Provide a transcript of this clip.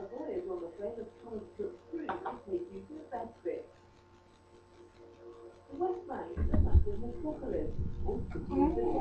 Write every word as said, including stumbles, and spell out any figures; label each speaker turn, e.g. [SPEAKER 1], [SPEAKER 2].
[SPEAKER 1] A voyage on the famous Thomas Cook cruise will take you to the best bits. The West Bank is a massive metropolis, also used as